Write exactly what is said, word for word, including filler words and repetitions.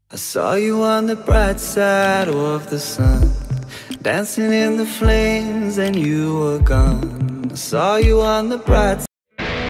I saw you on the bright side of the sun, dancing in the flames and you were gone. I saw you on the bright